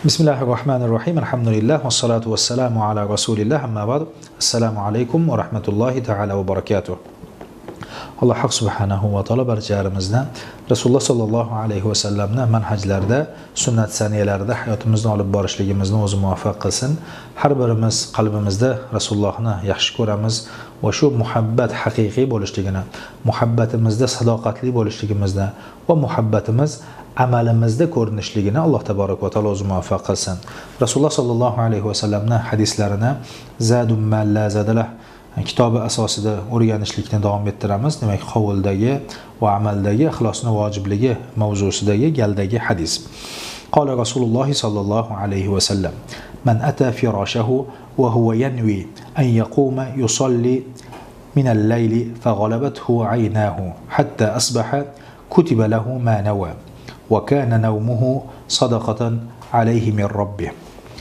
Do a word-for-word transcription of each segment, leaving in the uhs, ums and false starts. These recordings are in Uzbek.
Bismillahirrahmanirrahim. Alhamdulillah. Wassalatu wassalamu ala rasulillah. Amma ba'd. Assalamu alaykum wa rahmatullahi ta'ala wa barakatuh. Alloh haq subhanahu va taolo barchalarimizdan Rasululloh sallallohu alayhi va sallamning manhajlarida, sunnat saniyalarida hayotimizni olib borishligimizni o'zi muvaffaq qilsin. Har birimiz qalbimizda Rasulullohni yaxshi ko'ramiz va shu muhabbat haqiqiy bo'lishligini, muhabbatimizda sadoqatli bo'lishligimizni va muhabbatimiz amalimizda ko'rinishligini Alloh taborak va taolo o'zi muvaffaq qilsin. Rasululloh sallallohu alayhi va sallamning hadislarini Zadum man la zadalah kitobi asosida o'rganishlikni davom ettiramiz. Demak, qovuldagi va amaldagi ixlosni vojibligi mavzusidagi galdagi hadis. Qala Rasululloh sallallohu alayhi va sallam: "Man ata firashahu wa huwa yanwi an yaquma yusalli min al-layli faghalabathu 'aynahu hatta asbaha kutiba lahu ma nawa wa kana nawmuhu sadaqatan alayhi min rabbih."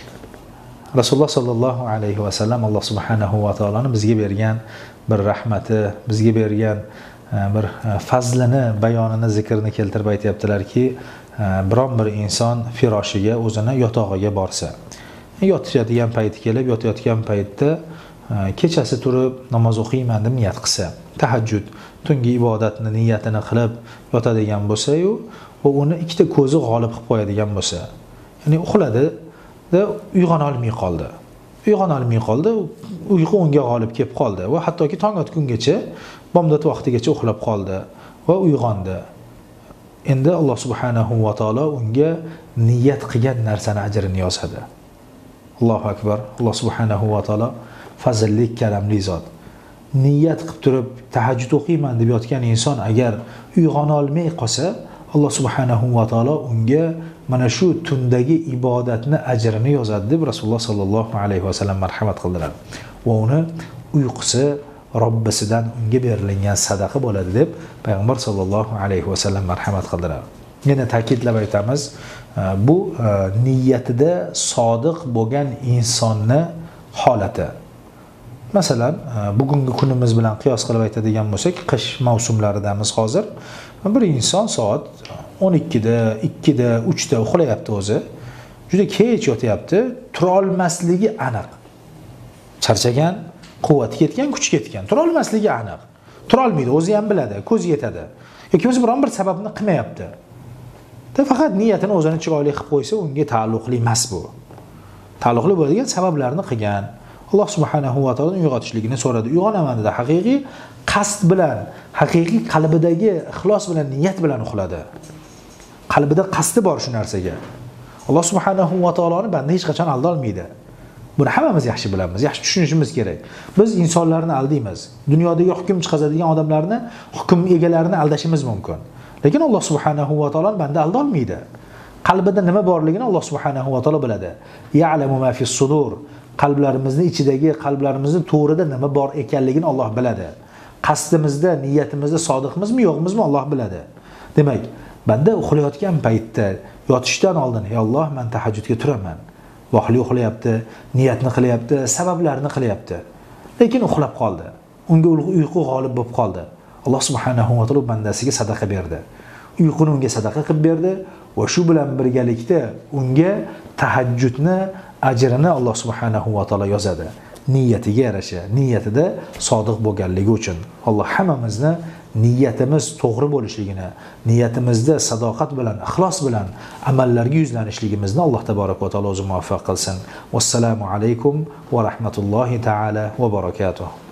Rasululloh sallallohu alayhi va sallam Alloh subhanahu va taoloning bizga bergan bir rahmati, bizga bergan bir fazlini, bayonini, zikrini keltirib aytayaptilarki, biron bir inson firoshiga, o'zini yotog'iga borsa, yotishadigan payti kelib, yotayotgan paytda kechasi turib namoz o'qiyman deb niyat qilsa, tahajjud, tungi ibodatni niyatini qilib yotadigan bo'lsa-yu, va uni ikkita ko'zi g'olib qilib qo'yadigan bo'lsa, ya'ni uxladi da uyg'ona olmay qoldi. Uyg'ona olmay qoldi, uyqu unga g'olib kelib qoldi va hattoki tong otgungacha, bomdod vaqtigacha uxlab qoldi va uyg'ondi. Endi Alloh subhanahu va taolo unga niyat qilgan narsani ajrini yozadi. Allohu akbar. Alloh subhanahu va taolo fazilli, karamli zot. Niyat qilib turib tahajjud o'qiyman deb yotgan inson agar uyg'ona olmay qolsa, Alloh subhanahu va taolo unga mana shu tundagi ibodatni ajrini yozadi deb Rasululloh sallallohu alayhi va sallam marhamat qildilar. Va uni uyqusi Robbisidan unga berilgan sadaqa bo'ladi deb payg'ambar sallallohu alayhi va sallam marhamat qildilar. Yana ta'kidlab aytamiz, bu niyatida sodiq bo'lgan insonni holati. Masalan, bugungi kunimiz bilan qiyos qilib aytadigan bo'lsak, qish mavsumlaridamiz hozir. Bir inson soat o'n ikkida, ikkida, uchda uxlayapti o'zi. Juda kech yotyapti, tura olmasligi aniq. Charchagan, quvvati ketgan, kuchi ketgan, tura olmasligi aniq. Tura olmaydi, o'zi ham biladi, ko'zi yetadi. Yoki o'zi biron bir sababni qilmayapti. Da faqat niyatini o'zini chiroyli qilib qo'ysa, unga taalluqli emas bu. Taalluqli bo'ladigan sabablarni qilgan. Alloh subhanahu va taolo uyg'otishligini so'radi. Uyg'onaman dedi, haqiqiy qasd bilan, haqiqiy qalbidagi ixlos bilan, niyat bilan uxladi. Qalbida qasdi bor shu narsaga. Alloh subhanahu va taoloni banda hech qachon aldolmaydi. Buni hammamiz yaxshi bilamiz, yaxshi tushunishimiz kerak. Biz insonlarni aldaymiz. Dunyodagi hukm chiqazadigan odamlarni, hukm egalarini aldashimiz mumkin. Lekin Alloh subhanahu va taoloni banda aldolmaydi. Qalbida nima borligini Alloh subhanahu va taolo biladi. Ya'lamu ma fis sudur. Qalblarimizning ichidagi, qalblarimizning to'rida nima bor ekanligini Alloh biladi. Qasdimizda, niyatimizda sodiqmizmi, yo'qmizmi Alloh biladi. Demak, banda uxlayotgan paytda yotishdan oldin, "Ey Alloh, men tahajjudga turaman." Vahli uxlayapti, niyatni qilyapti, sabablarni qilyapti. Lekin uxlab qoldi. Unga uyqu g'olib bo'lib qoldi. Alloh subhanahu va taolo bandasiga sadaqa berdi. Uyquni unga sadaqa qilib berdi va shu bilan birgalikda unga tahajjudni ajrini Alloh subhanahu va taolo yozadi. Niyatiga yarasha, niyatida sodiq bo'lganligi uchun. Alloh hammamizni niyatimiz to'g'ri bo'lishligini, niyatimizda sadoqat bilan, ixlos bilan amallarga yuzlanishligimizni Alloh taborak va taolo o'zi muvaffaq qilsin. Vassalomu alaykum va rahmatullohi ta'ala va barakatuh.